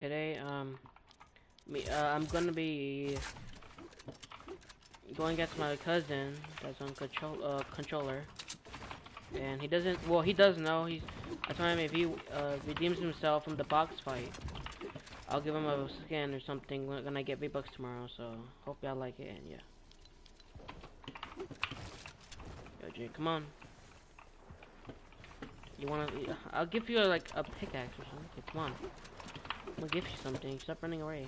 Today, I'm gonna be going against my cousin that's on controller, and he doesn't. Well, he does know. I told him if he redeems himself from the box fight, I'll give him a skin or something when I get V-Bucks tomorrow. So hope y'all like it, and yeah. Yo, Jay, come on. You wanna? I'll give you like a pickaxe or something. Okay, come on. I'm gonna give you something. Stop running away.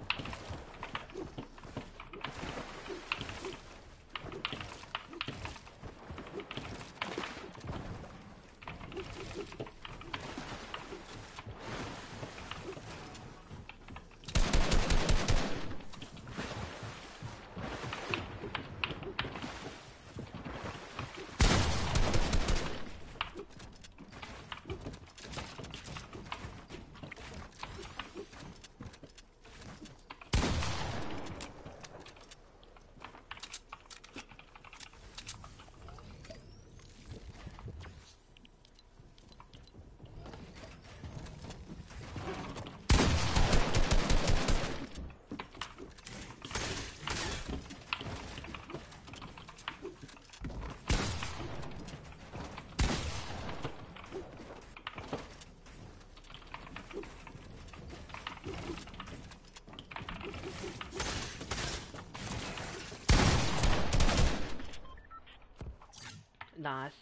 Nice.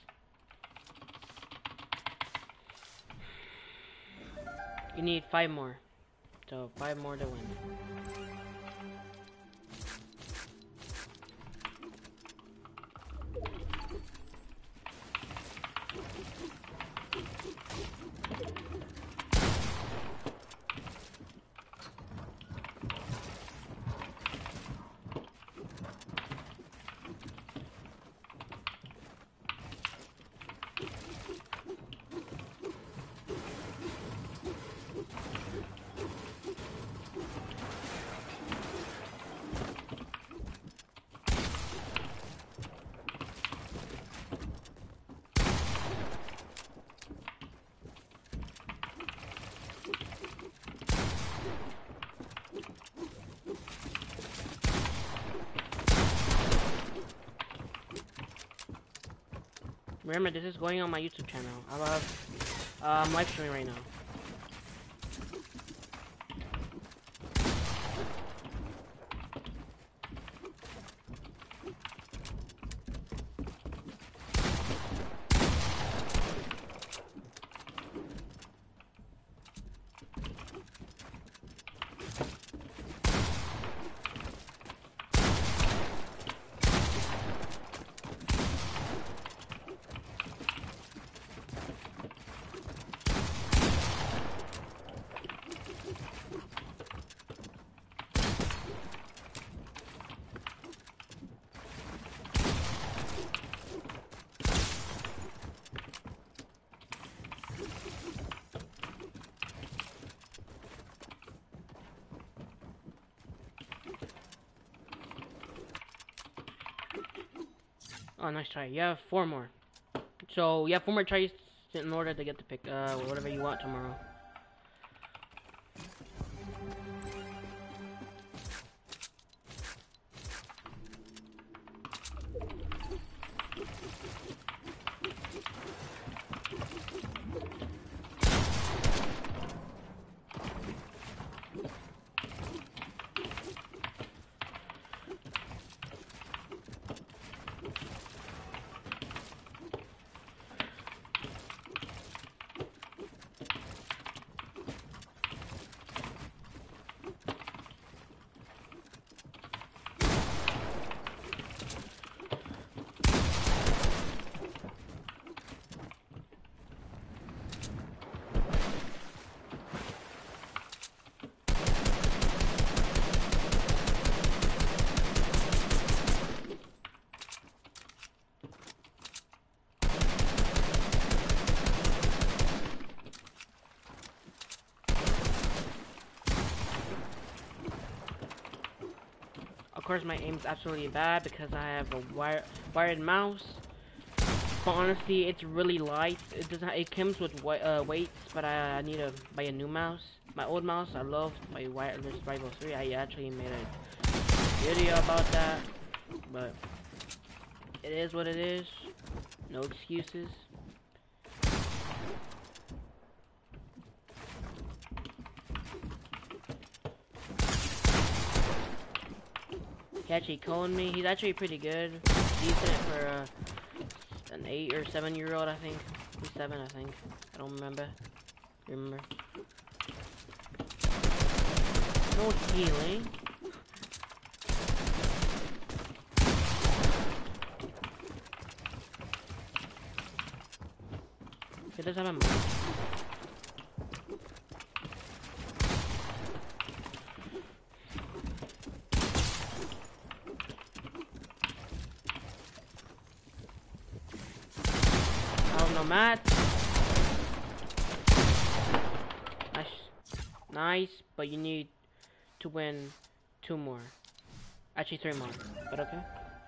You need 5 more. So 5 more to win. Remember, this is going on my YouTube channel. I'm live streaming right now. Oh, nice try. You have 4 more. So, you have 4 more tries in order to get the pick, whatever you want tomorrow. Of course, my aim is absolutely bad because I have a wired mouse. But honestly, it's really light. It comes with weights, but I need to buy a new mouse. my old mouse. I love my wireless Rival 3. I actually made a video about that, but it is what it is. No excuses. He actually coned me. He's actually pretty good. Decent for an 8 or 7-year-old, I think. He's 7, I think. I don't remember. No healing. He does have a mouse. Matt. Nice, but you need to win 2 more. Actually 3 more, but okay.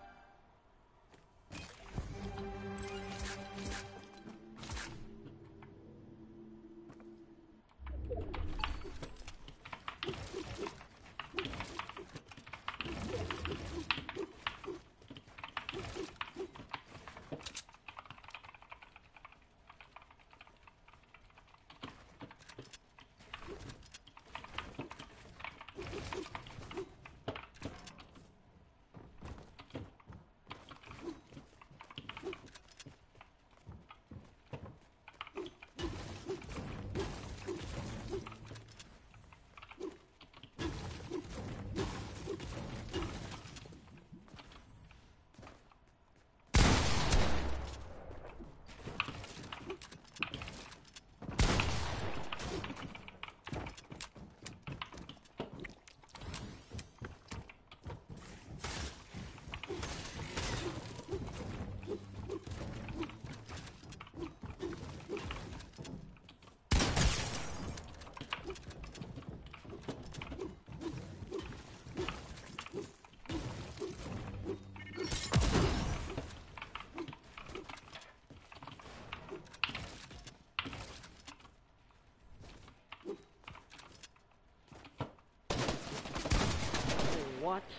What?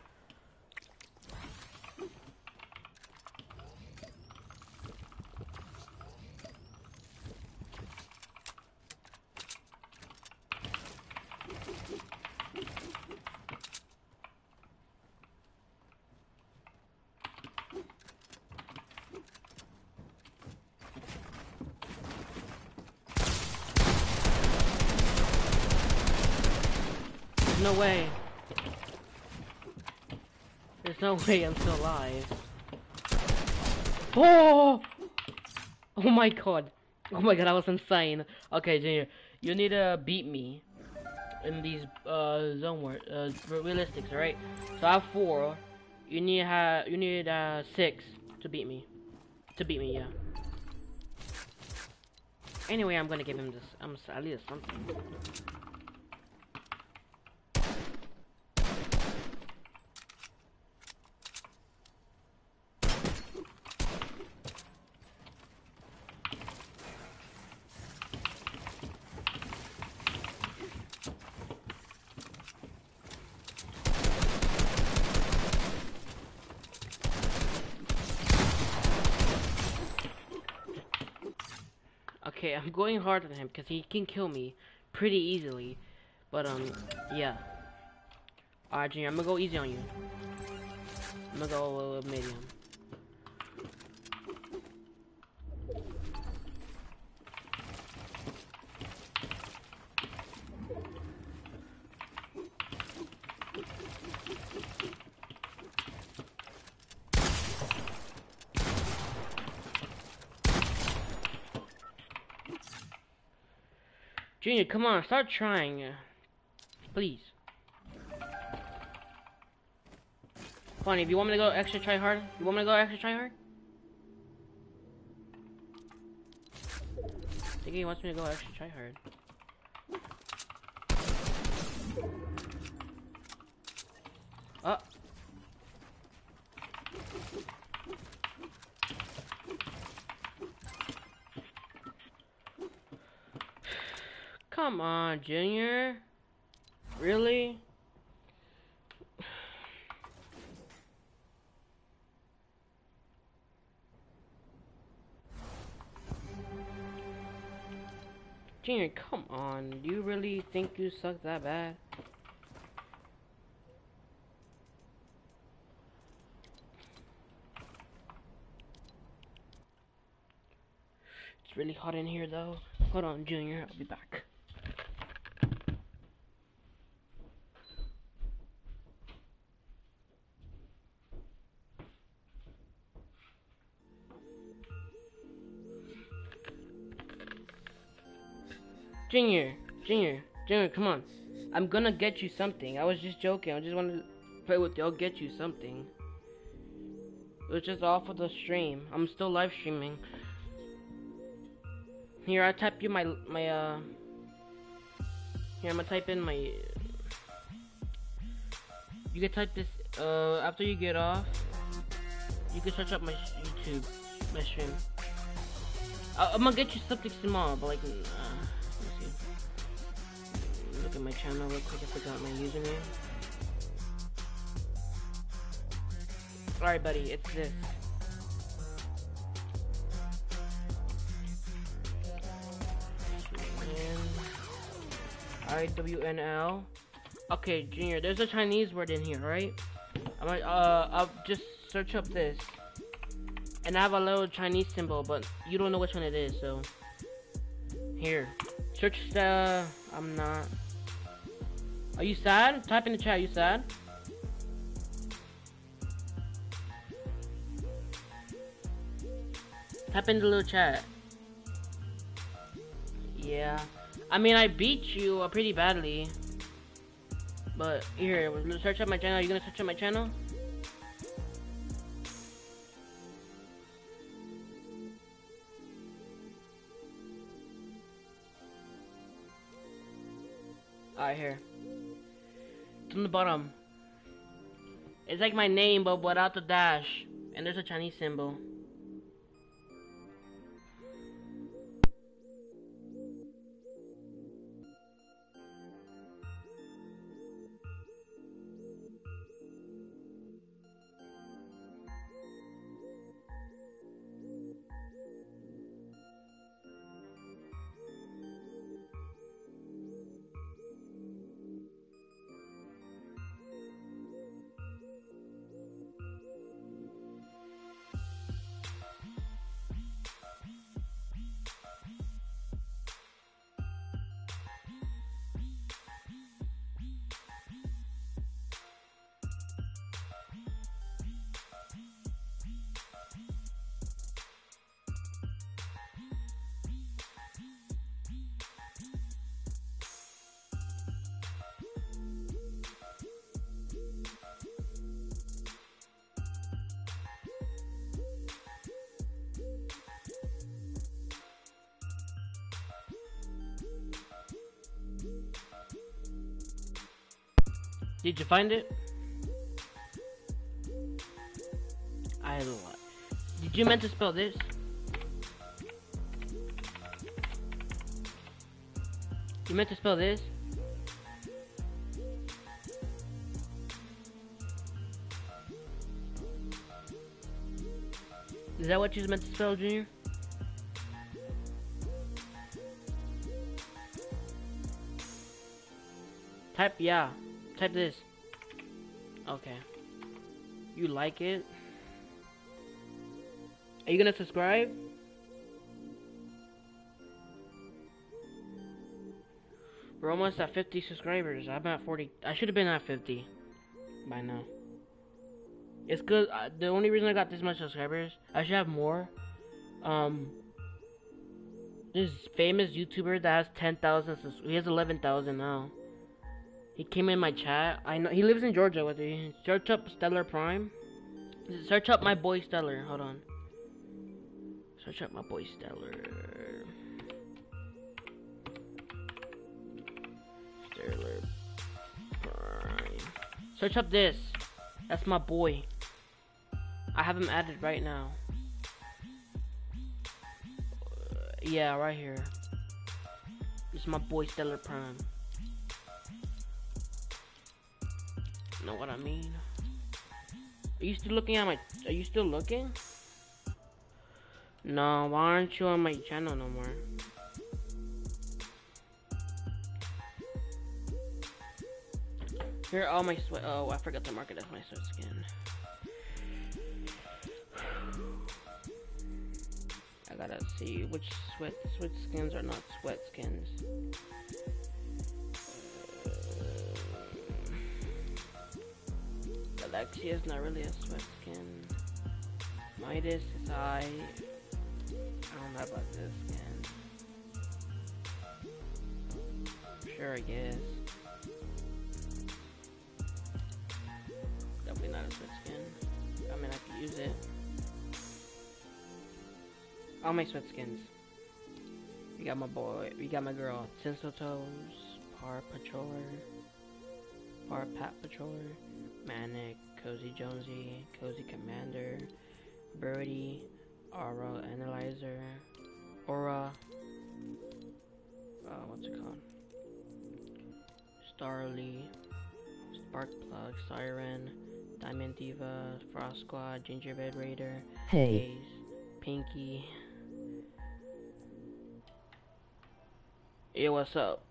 There's no way. There's no way I'm still alive. Oh! Oh my god. Oh my god, that was insane. Okay, Junior, you need to beat me in these zone war realistics, alright? So I have 4. You need 6 to beat me. Yeah. Anyway, I'm gonna give him this. At least something. Okay, I'm going hard on him because he can kill me pretty easily. But yeah. Alright, Junior, I'm gonna go easy on you. I'm gonna go medium. Junior, come on, start trying. Please. Funny, if you want me to go extra try hard, I think he wants me to go extra try hard. Oh. come on, Junior. Really? Junior, come on. Do you really think you suck that bad? It's really hot in here though. Hold on, Junior, I'll be back. Junior, come on. I'm gonna get you something. I was just joking. I just wanted to play with you. I'll get you something. It was just off of the stream. I'm still live streaming. Here, I type you my Here, I'm gonna type in my. You can type this. After you get off, you can search up my YouTube, my stream. I'm gonna get you something small, but like. Look at my channel real quick. I forgot my username. Alright, buddy, it's this. IWNL. Okay, Junior, there's a Chinese word in here, right? I'll just search up this. And I have a little Chinese symbol, but you don't know which one it is, so. Here. Search the. I'm not. Are you sad? Type in the chat, are you sad? Type in the little chat. Yeah. I mean, I beat you pretty badly. But here, search up my channel. Are you gonna search up my channel? Alright, here. It's on the bottom. It's like my name, but without the dash. And there's a Chinese symbol. Did you find it? I have a lot. Did you meant to spell this? You meant to spell this? Is that what you meant to spell, Junior? Type yeah. Type this. Okay. You like it? Are you gonna subscribe? We're almost at 50 subscribers. I'm at 40. I should have been at 50 by now. It's good. The only reason I got this much subscribers, I should have more. This famous YouTuber that has 10,000. He has 11,000 now. He came in my chat. I know he lives in Georgia with me. Search up Stellar Prime. Search up my boy Stellar. Hold on. Search up my boy Stellar. Stellar Prime. Search up this. That's my boy. I have him added right now. Yeah, right here. This is my boy Stellar Prime. Know what I mean? Are you still looking at my? Are you still looking? No, why aren't you on my channel no more? Here are all my sweat. Oh, I forgot to mark it as my sweat skin. I gotta see which sweat skins are not sweat skins. Alexia is not really a sweat skin. Midas is I don't know about this skin. Sure, I guess. Definitely not a sweat skin. I mean, I could use it. All my sweat skins. We got my boy. We got my girl. Tinsel Toes. Par Patroller. Par Pat Patroller. Manic. Cozy Jonesy. Cozy Commander. Birdie. Aura Analyzer. Aura. What's it called? Starly. Sparkplug. Siren. Diamond Diva. Frost Squad. Gingerbread Raider. Hey. Haze, Pinky. Yo, what's up?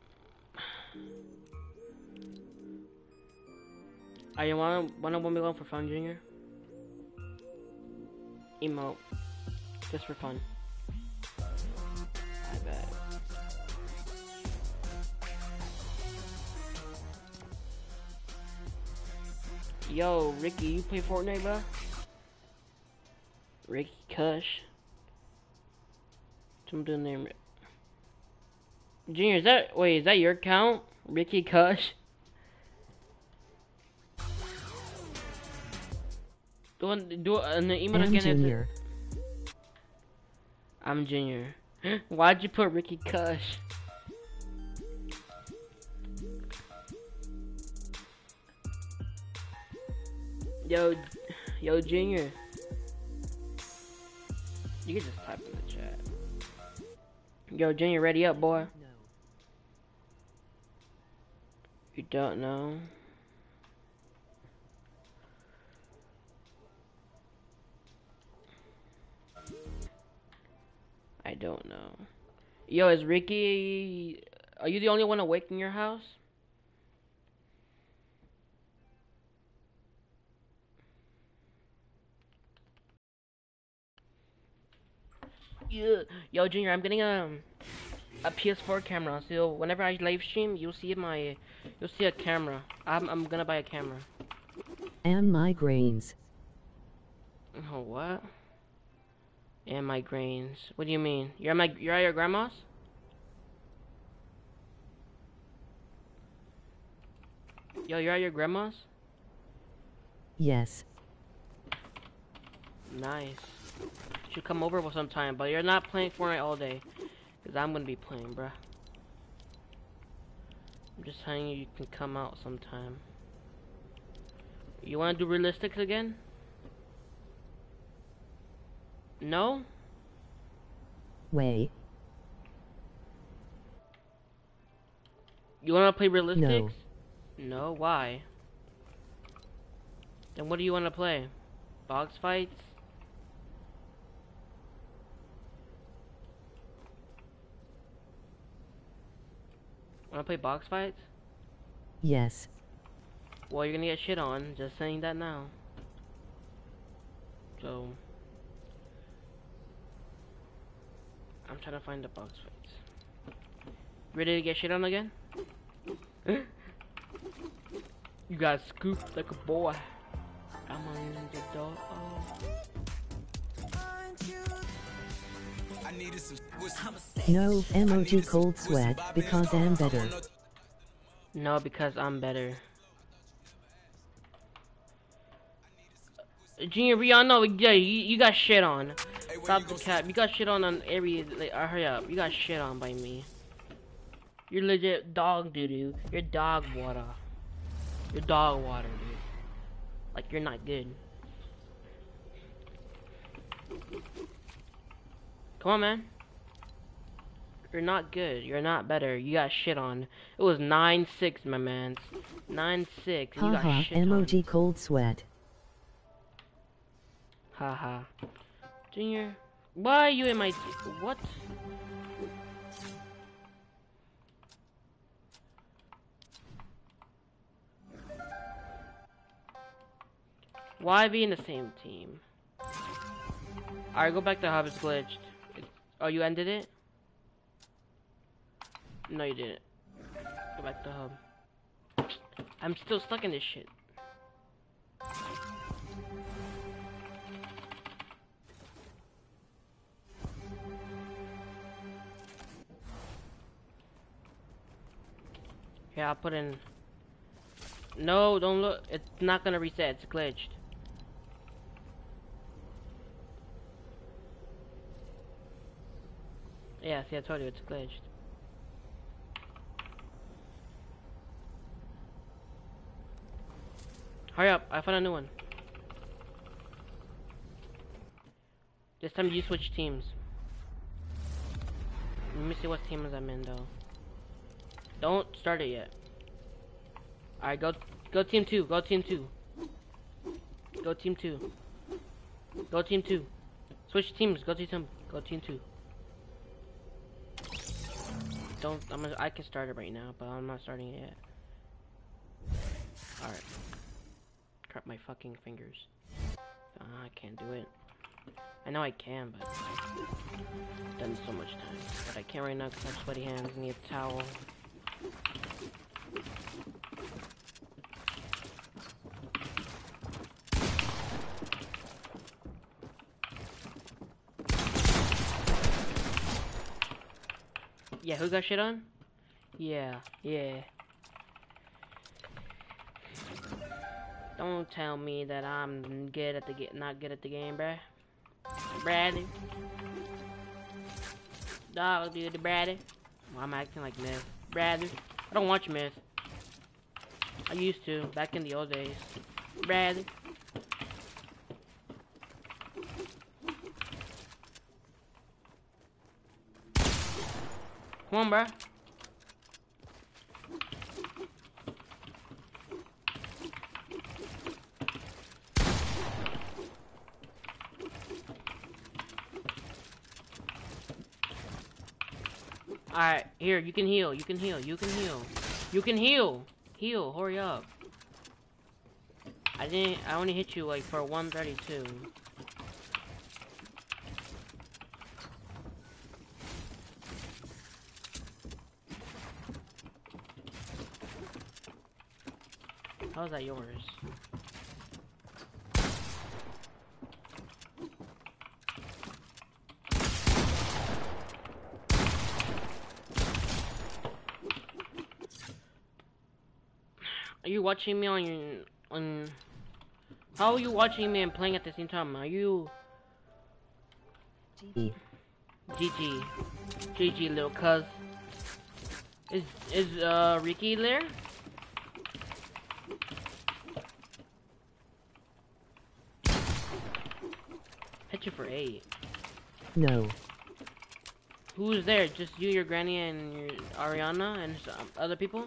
Are you wanna me going for fun, Junior? Emote. Just for fun. I bet. Yo, Ricky, you play Fortnite, bro? Ricky Kush. Somebody name it. Junior, is that your account? Ricky Kush? Do an email again. Junior. I'm Junior. Why'd you put Ricky Kush? Yo, Junior. You can just type in the chat. Yo, Junior, ready up, boy. No. You don't know? I don't know. Yo, is Ricky... Are you the only one awake in your house? Yeah. Yo, Junior, I'm getting a PS4 camera. So whenever I live stream, you'll see a camera. I'm gonna buy a camera. And migraines. Oh, what? And migraines. What do you mean? You're at your grandma's? Yo, you're at your grandma's? Yes. Nice. Should come over for some time, but you're not playing Fortnite all day. Because I'm gonna be playing, bruh. I'm just telling you, you can come out sometime. You wanna do realistics again? No? Way. You wanna play realistics? No. No? Why? Then what do you wanna play? Box fights? Wanna play box fights? Yes. Well, you're gonna get shit on, just saying that now. So... I'm trying to find the box fights. Ready to get shit on again? You got scooped like a boy. I'm on the dog. No emoji cold sweat because I'm better. No, because I'm better. Junior, we all know, yeah, you got shit on. Stop the cap. You got shit on every. Like, hurry up. You got shit on by me. You're legit dog doo doo. You're dog water. You're dog water, dude. Like, you're not good. Come on, man. You're not good. You're not better. You got shit on. It was 9-6, my man. 9-6, and you got Haha, shit emoji on. cold sweat. Haha. Junior, why are you in my... What? Why be in the same team? Alright, go back to hub. It's glitched. Oh, you ended it? No, you didn't. Go back to hub. I'm still stuck in this shit. Yeah, I'll put in... No, don't look. It's not gonna reset. It's glitched. Yeah, see, I told you it's glitched. Hurry up, I found a new one. This time you switch teams. Let me see what teams I'm in though. Don't start it yet. Alright, go team 2, go team 2. Go team 2. Go team 2. Switch teams, go team 2. I can start it right now, but I'm not starting it yet. Alright. Crap my fucking fingers. I can't do it. I know I can, but I've done so much time. But I can't right now because I have sweaty hands and need a towel. Yeah, who got shit on? Yeah. Don't tell me that I'm good at not good at the game, bruh. Brady. Dog, dude, Brady. Well, I'm acting like Myth. Brady. I don't watch Myth. I used to, back in the old days. Brady. Come on, bruh. Alright, here, you can heal, you can heal. Heal, hurry up. I only hit you like for 132. How is that yours? Are you watching me on how are you watching me and playing at the same time? Are you GG. GG little cuz. Is Ricky there? Hit you for 8. No. Who's there? Just you, your granny, and your Ariana, and some other people?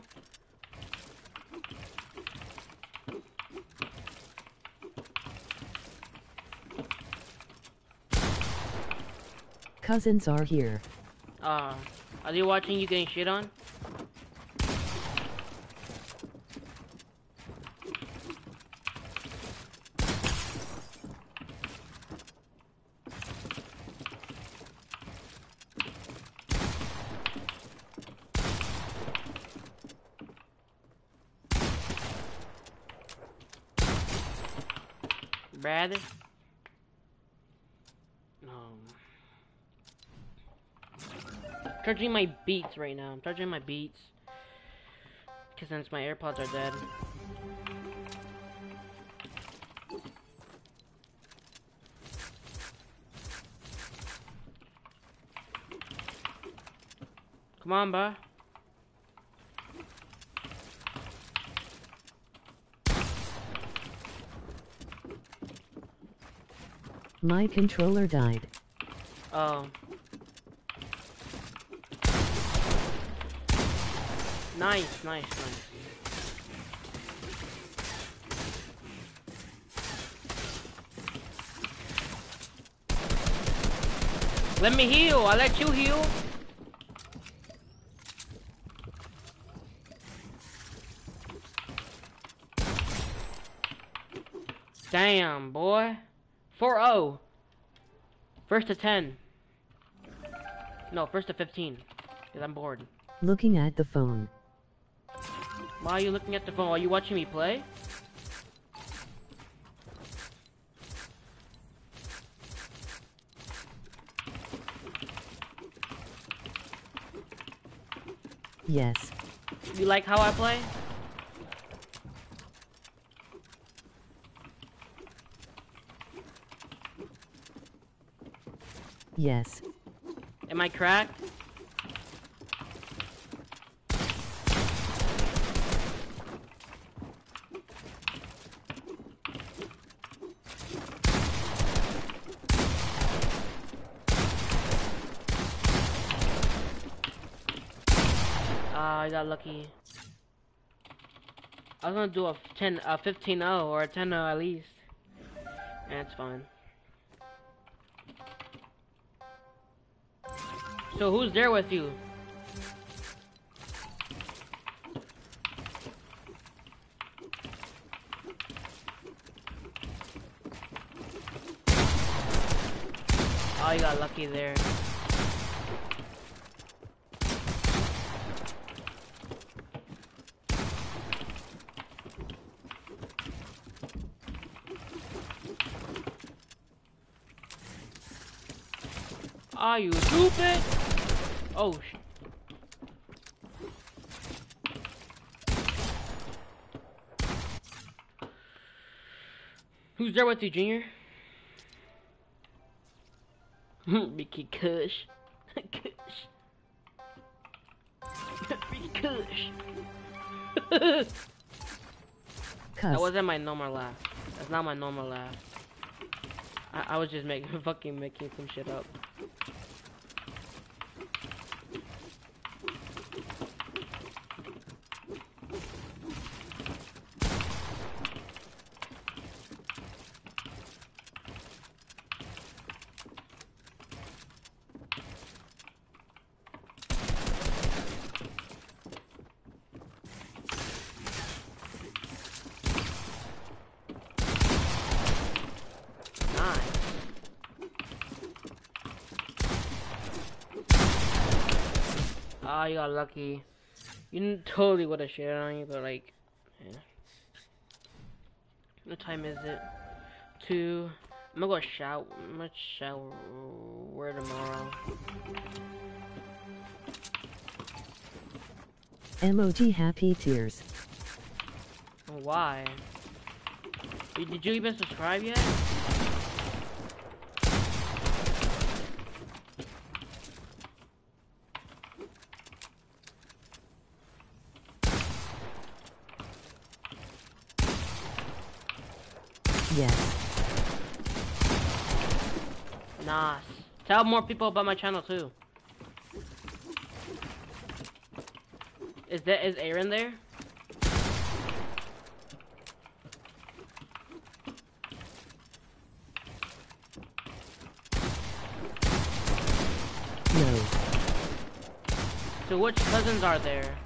Cousins are here. Are they watching you getting shit on? Brad? Charging my beats right now. I'm charging my beats. Because since my AirPods are dead. Come on, bro. My controller died. Oh. Nice, nice, nice. Let me heal. I let you heal. Damn, boy. 4-0. First to 10. No, first to 15. Because I'm bored. Looking at the phone. Why are you looking at the phone? Are you watching me play? Yes. You like how I play? Yes. Am I cracked? Ah, I got lucky. I was gonna do a 15-0 or a 10-0 at least. That's fine. So who's there with you? Oh, you got lucky there. Are you stupid? Oh, who's there with you, Junior? Mickey Kush. Kush. Mickey Kush. That wasn't my normal laugh. That's not my normal laugh. I was just making some shit up. Oh, you got lucky. You totally would have shared on you, but like, yeah. What time is it? 2. I'm gonna go shower. I'm gonna shower tomorrow. Emoji happy tears. Why? Did you even subscribe yet? Yes. Nice. Tell more people about my channel too. Is Aaron there? No. So which cousins are there?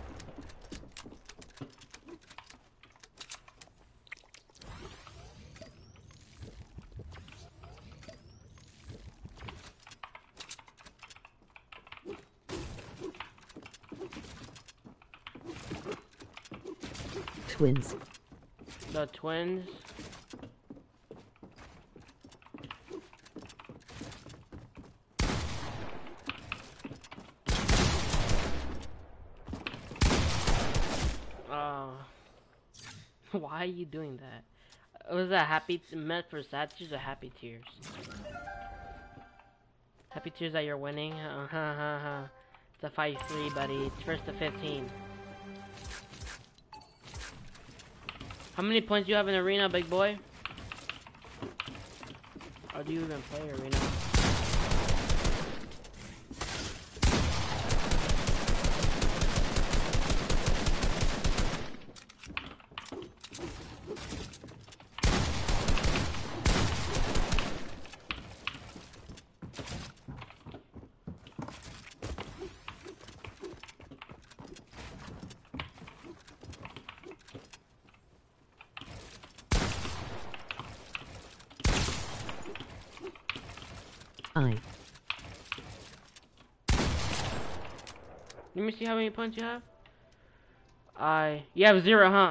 Twins. The twins? Why are you doing that? Was that happy meant for sad tears or happy tears? Happy tears that you're winning? It's a 5-3, buddy. It's first to 15. How many points do you have in arena, big boy? Or do you even play arena? I. Let me see how many points you have. You have 0, huh?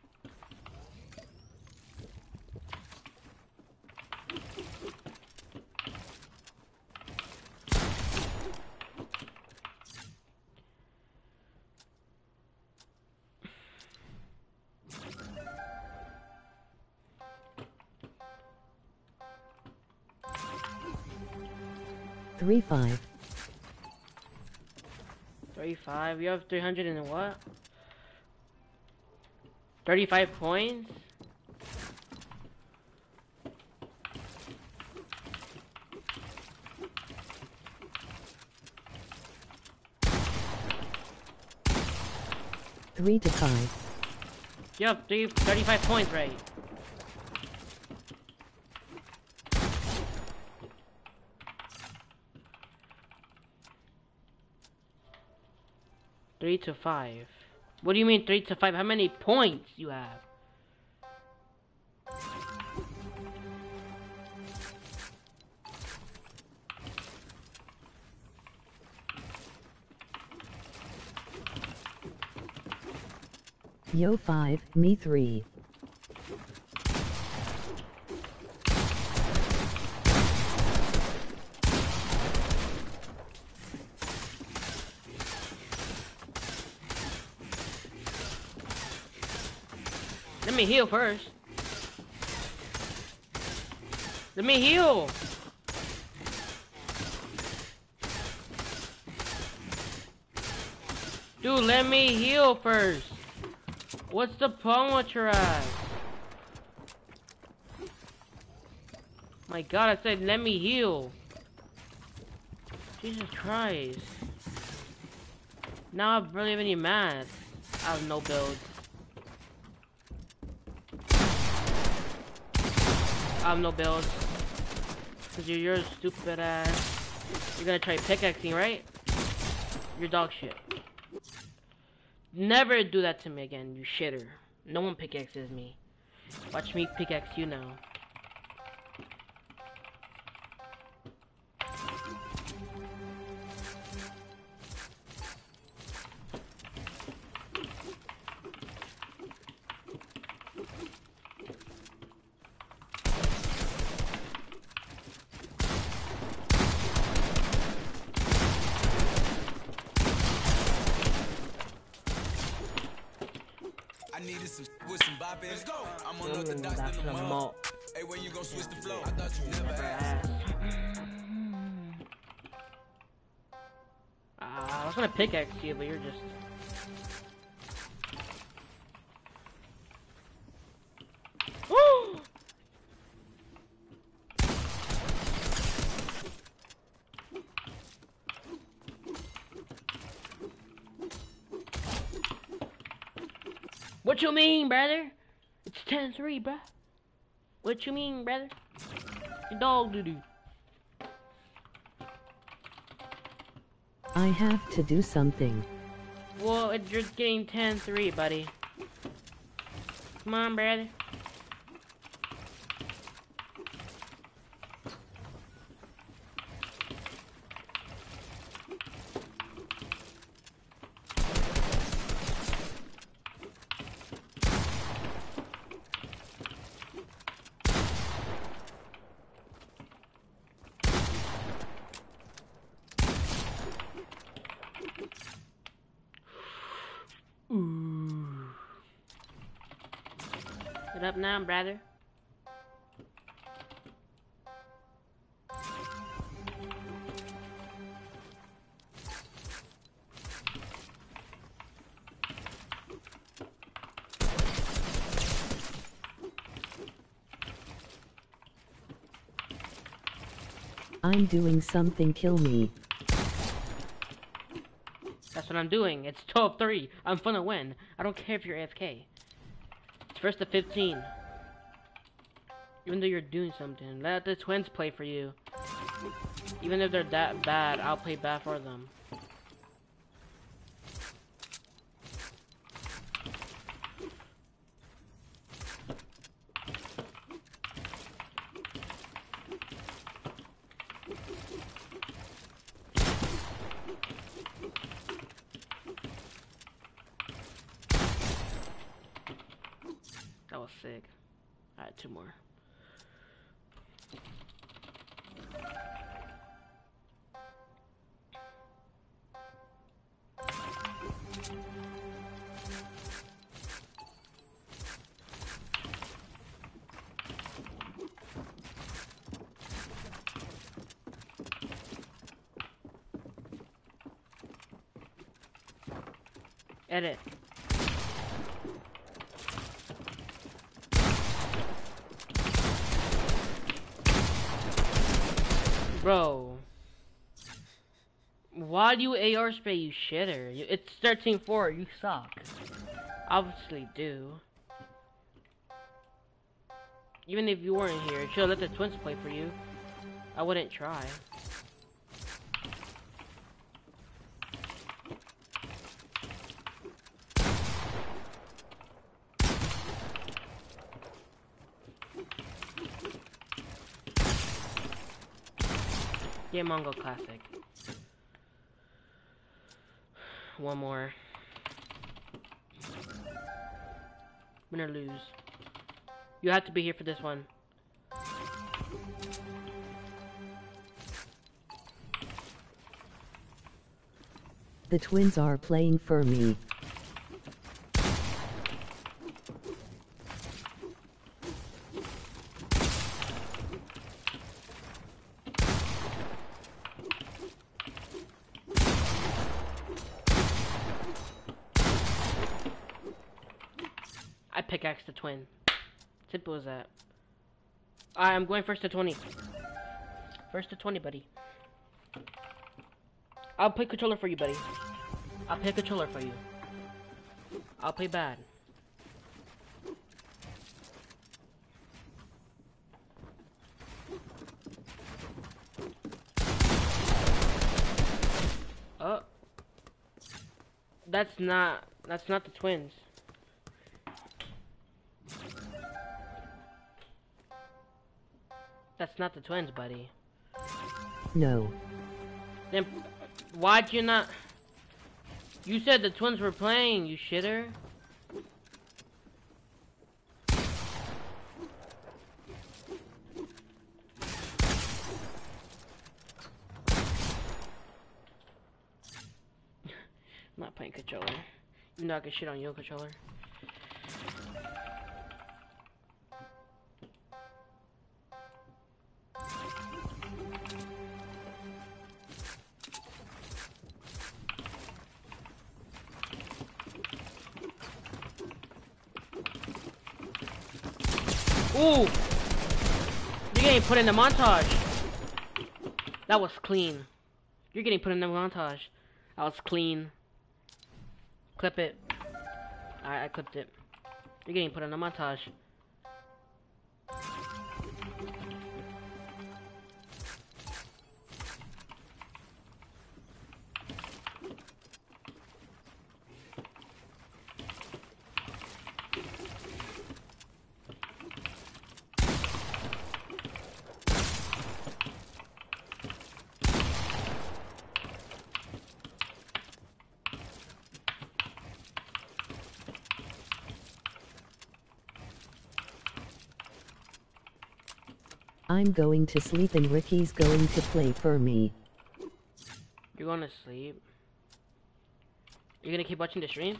Three five. 35. You have 300 and what? 35 points? Three to five. You have 35 points, right? Three to 5. What do you mean 3 to 5? How many points you have? Yo 5, me 3. Let me heal first. Let me heal. Dude, let me heal first. What's the problem with your ass? My God, I said let me heal. Jesus Christ. Now I'm really even mad. I have no builds. I have no builds. Cause you're a stupid ass. You're gonna try pickaxing, right? You're dog shit. Never do that to me again, you shitter. No one pickaxes me. Watch me pickaxe you now. Needed some with some bop in. Let's go. I'm unorthodox in the mall. Hey, when you gon' switch the flow? I thought you never asked. I was gonna pickaxe you, but you're just. What you mean, brother? It's 10-3, bruh. What you mean, brother? Your dog doo-doo. I have to do something. Well, you're getting 10-3, buddy. Come on, brother. Ooh. Get up now, brother. I'm doing something, kill me. That's what I'm doing. It's 12-3. I'm gonna win. I don't care if you're AFK. It's first to 15. Even though you're doing something. Let the twins play for you. Even if they're that bad, I'll play bad for them. That was sick. Alright, 2 more. Edit. Bro. Why do you AR spray, you shitter? It's 13-4, you suck. Obviously do. Even if you weren't here, you should've let the twins play for you. I wouldn't try. Yeah, Mongo Classic. 1 more. Win or lose. You have to be here for this one. The twins are playing for me. I pickaxe the twin. Simple as that. Alright, I'm going first to 20. First to 20, buddy. I'll play controller for you, buddy. I'll play controller for you. I'll play bad. Oh. That's not the twins. That's not the twins, buddy. No. Then why'd you not? You said the twins were playing, you shitter. I'm not playing controller. Even though I can shit on your controller. Ooh! You're getting put in the montage. That was clean. You're getting put in the montage. That was clean. Clip it. I clipped it. You're getting put in the montage. I'm going to sleep and Ricky's going to play for me. You're going to sleep? You're gonna keep watching the stream?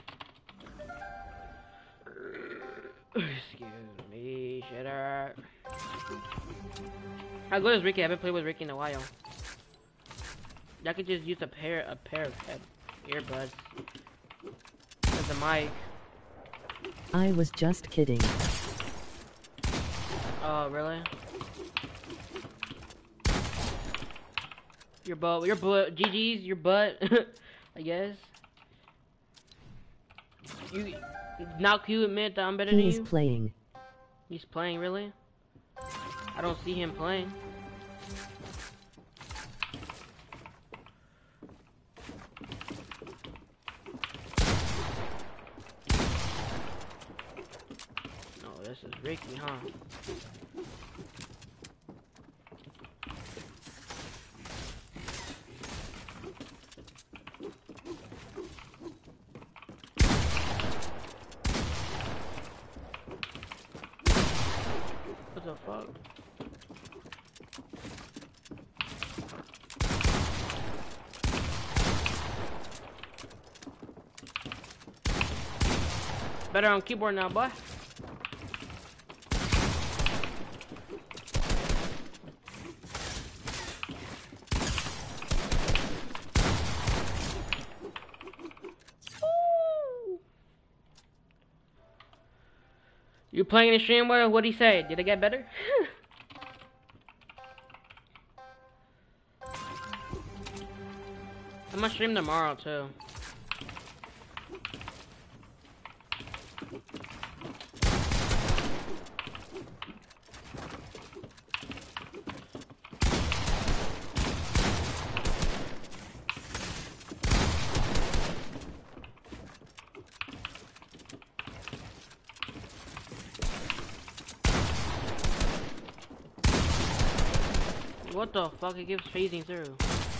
Excuse me, shitter. How good is Ricky? I haven't played with Ricky in a while. I could just use a pair of earbuds as a mic. I was just kidding. Oh, really? Your butt, GG's, your butt, I guess. Now can you admit that I'm better than you? He's playing. He's playing, really? I don't see him playing. Oh, this is Ricky, huh? the fuck? Better on keyboard now, boy. You playing the stream? What'd he say? Did it get better? I'm gonna stream tomorrow too. What the fuck? It keeps phasing through.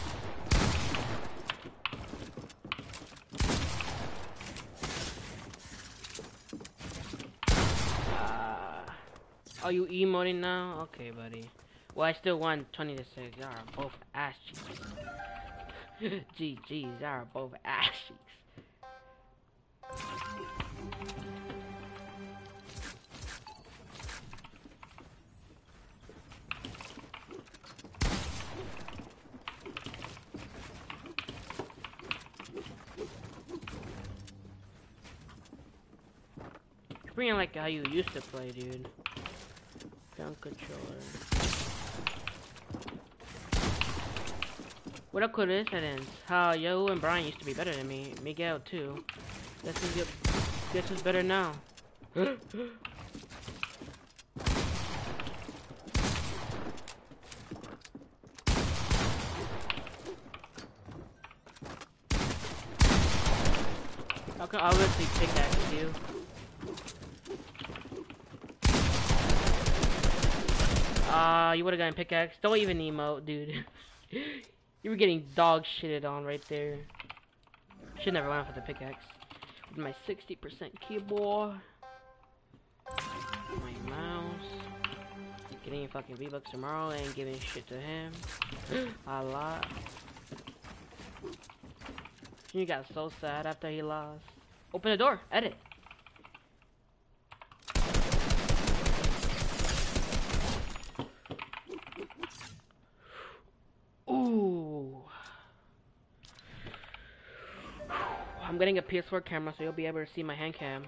Are you emoting now? Okay, buddy. Well, I still won 20 to 6. Y'all are both ass cheeks. GG's, y'all are both ass cheeks. Playing like how you used to play, dude. Gun controller. What up, cool incidents? How Yo and Brian used to be better than me. Miguel too. Guess who's better now? I can obviously pickaxe you. You would've gotten pickaxe. Don't even emote, dude. You were getting dog shitted on right there. Should never went for the pickaxe. With my 60% keyboard. My mouse. Getting fucking V-Bucks tomorrow and giving shit to him. A lot. He got so sad after he lost. Open the door. Edit. Ooh. I'm getting a PS4 camera so you'll be able to see my hand cam.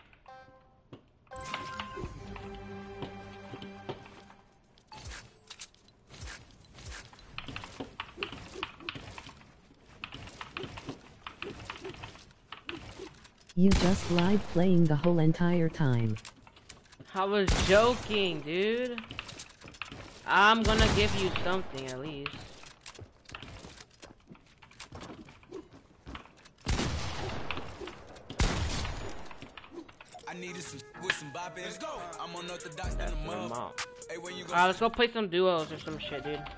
You just live playing the whole entire time. I was joking, dude. I'm gonna give you something at least. I needed some with some bop in. Let's go. I'm unorthodox than a mom. Hey, when you go Alright, let's go play some duos or some shit, dude.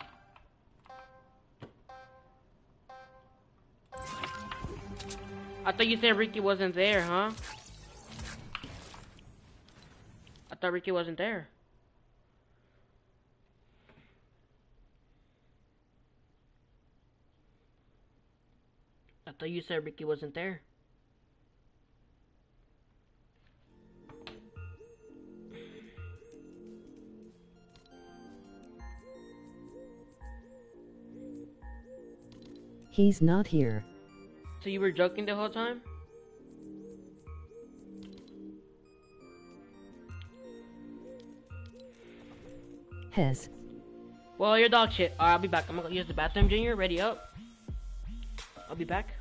I thought you said Ricky wasn't there, huh? I thought Ricky wasn't there. I thought you said Ricky wasn't there. He's not here. So you were joking the whole time? Hez. Well, you're dog shit. Alright, I'll be back. I'm gonna use the bathroom, Junior. Ready up. I'll be back.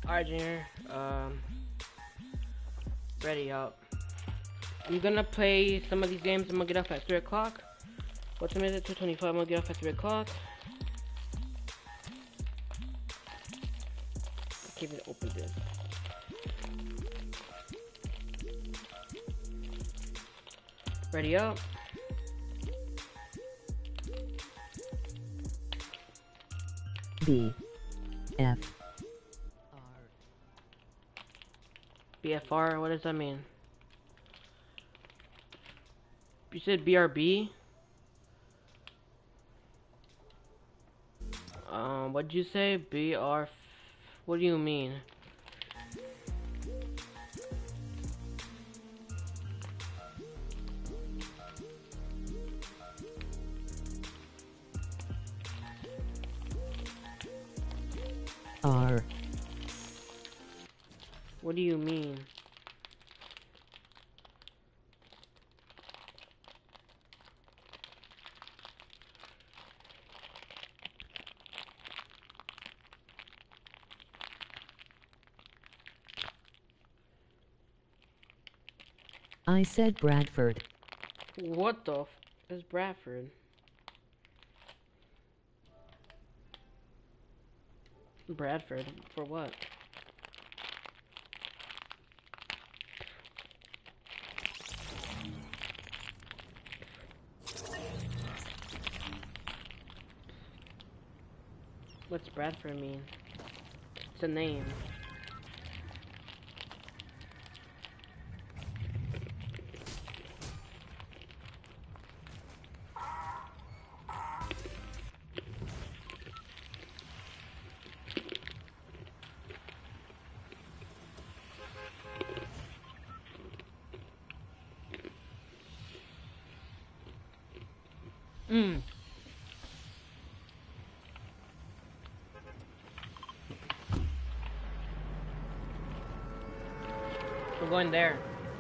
Alright, Junior. Ready up. I'm gonna play some of these games. I'm gonna get off at 3 o'clock. What time is it? 2:25. I'm gonna get off at 3 o'clock. Keep it open this. Ready up. B F BFR, what does that mean? You said BRB? What'd you say? BR... What do you mean? R What do you mean? I said Bradford. What the f is Bradford? Bradford? For what? What's Bradford mean? It's a name. We're going there.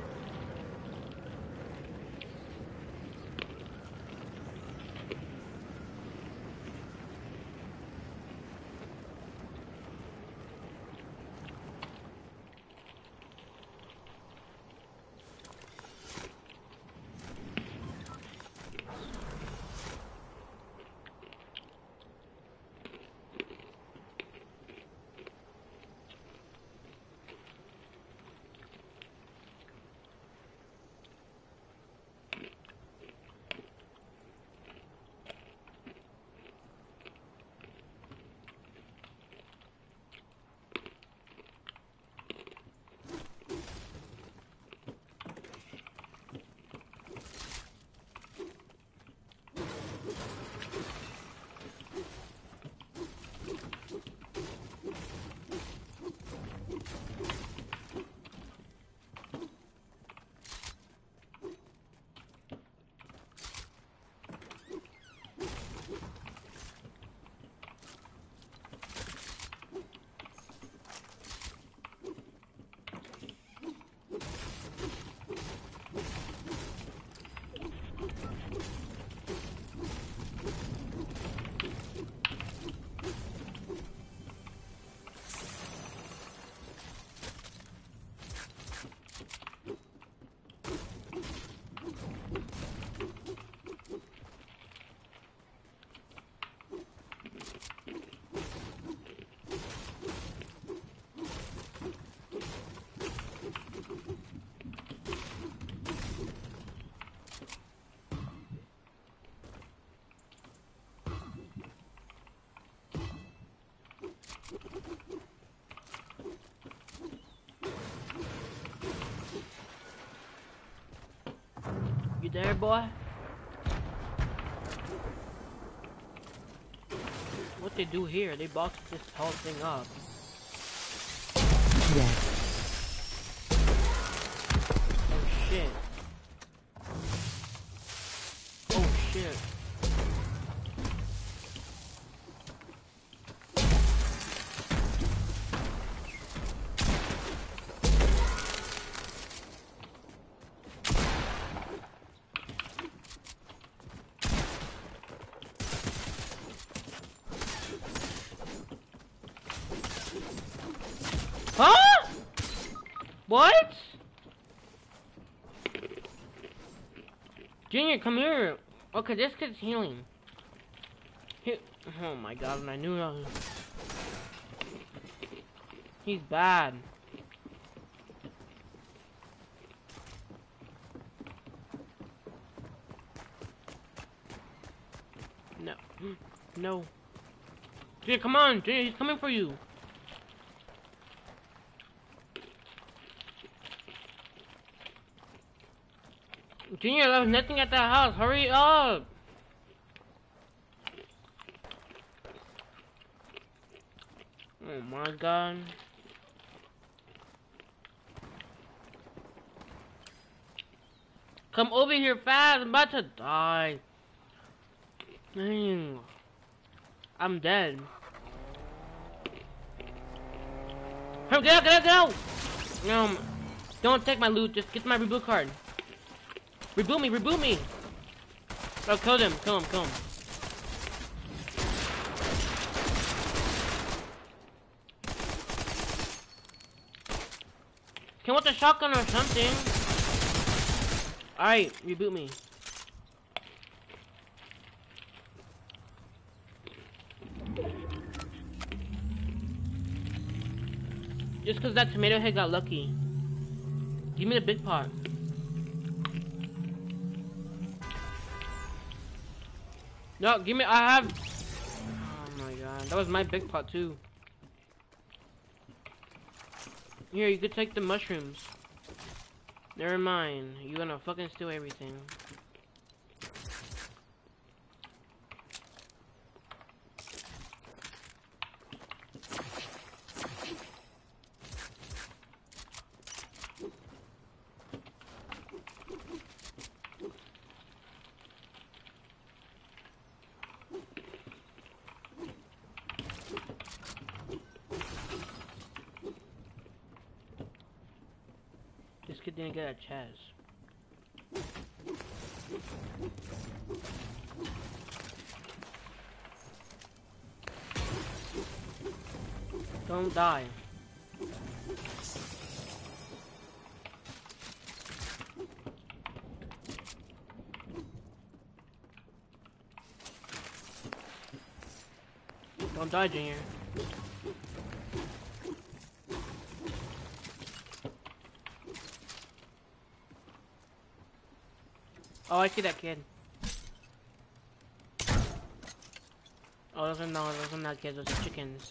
You there, boy? What they do here? They box this whole thing up. Yes. Oh shit. Oh shit. Huh? What? Junior, come here. Okay, this kid's healing. Oh my god, and I knew that. He's bad. No. No. Junior, come on. Junior, he's coming for you. Junior, there's nothing at that house. Hurry up. Oh my god. Come over here fast. I'm about to die. Dang. I'm dead. Hurry, get out, get out, get out! Don't take my loot. Just get my reboot card. Reboot me, reboot me! Oh, kill him, kill him, kill him. Can with the shotgun or something. Alright, reboot me. Just cause that tomato head got lucky. Give me the big pot. No, give me, I have... Oh my god, that was my big pot too. Here, you could take the mushrooms. Never mind, you're gonna fucking steal everything. This kid didn't get a chest. Don't die. Don't die, Junior. Oh, I see that kid. Oh, those are not kids, those are chickens.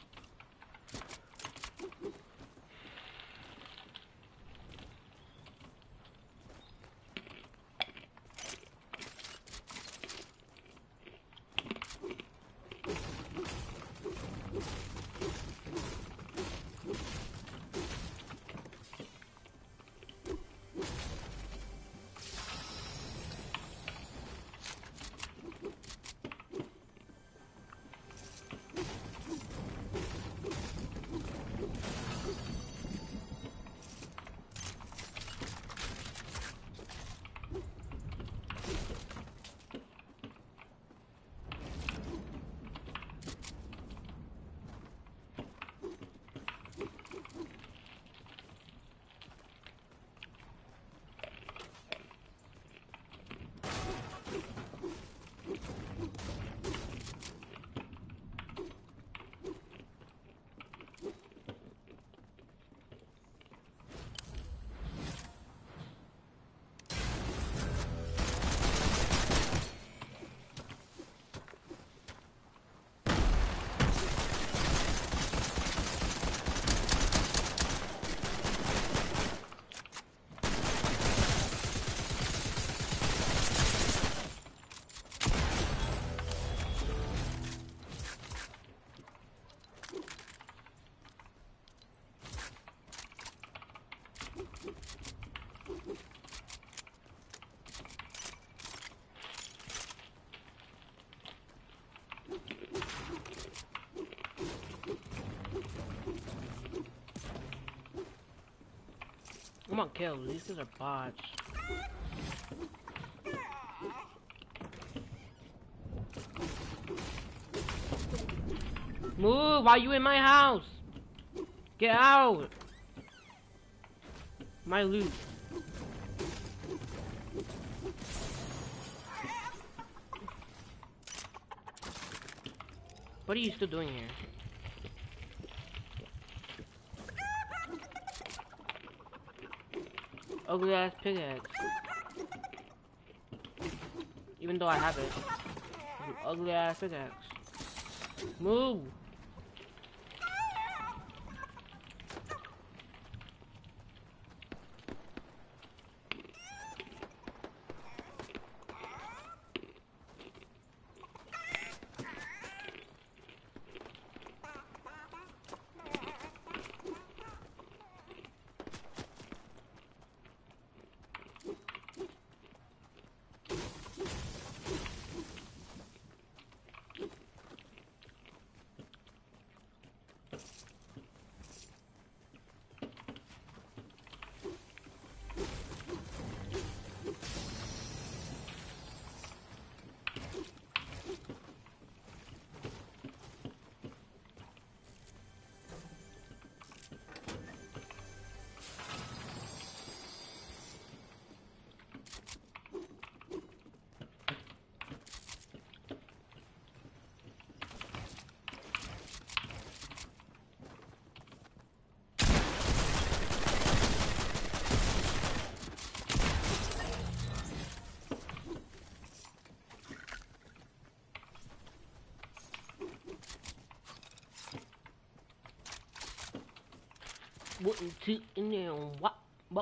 Come on, kill. These guys are bots. Move! Why are you in my house? Get out! My loot. What are you still doing here? Ugly ass pickaxe. Even though I have it. An ugly ass pickaxe. Move! One, two, and then what?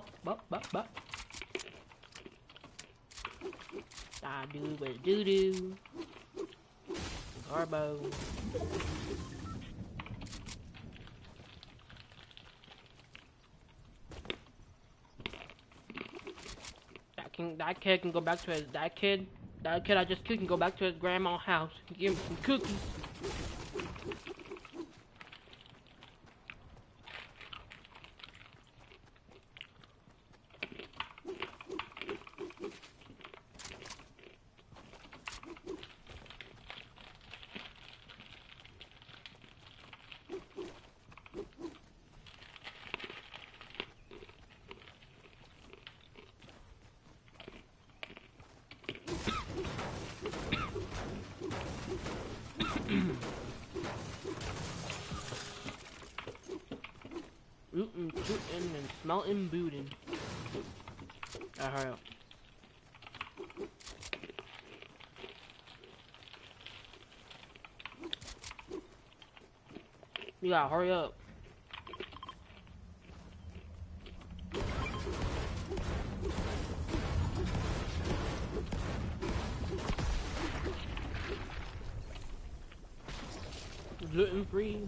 I do what do. Garbo. That kid can go back to his that kid I just killed can go back to his grandma's house and give him some cookies. Rootin', tootin', and smeltin' bootin'. Hurry up. You gotta hurry up. Gluten free.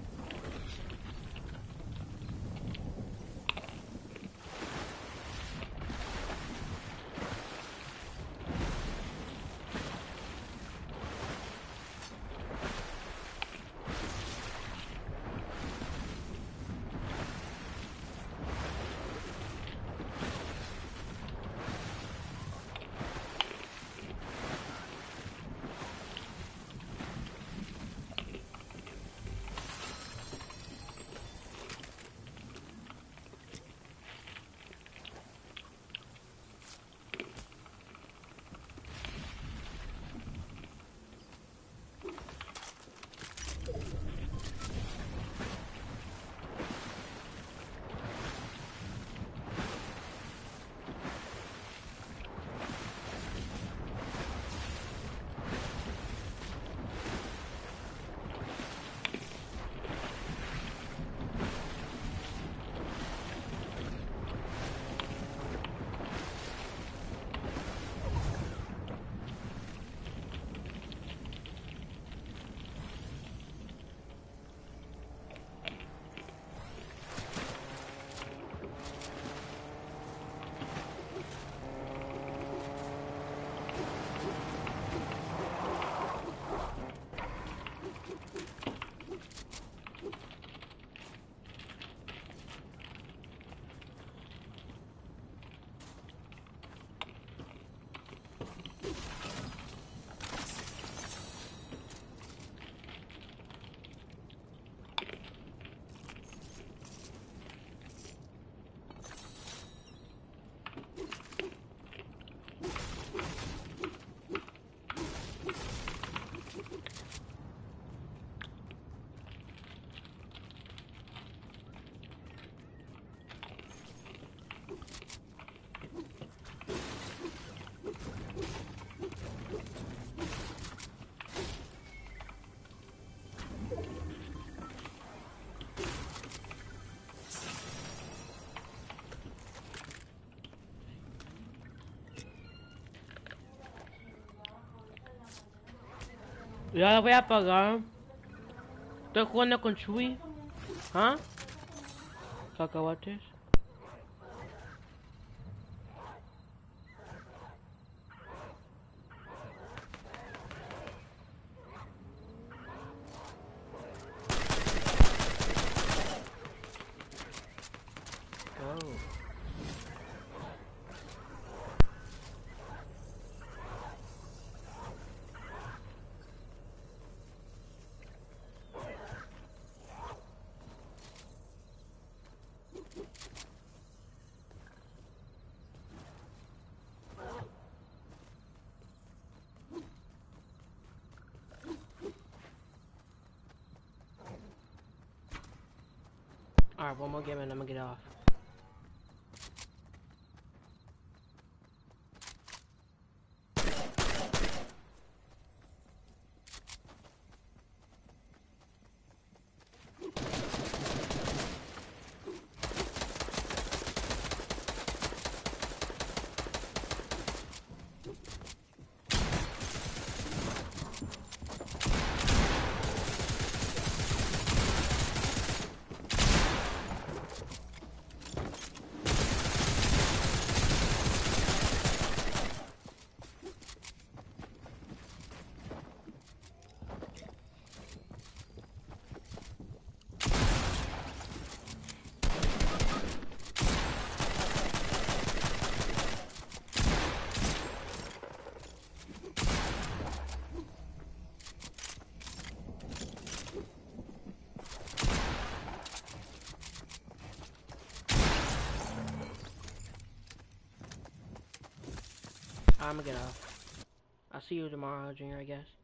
Ya la voy a apagar. Estoy jugando con Chuy. ¿Ah? Cacahuates. Oh. Alright, one more game and I'm gonna get off. I'm gonna get off. I'll see you tomorrow, Junior, I guess.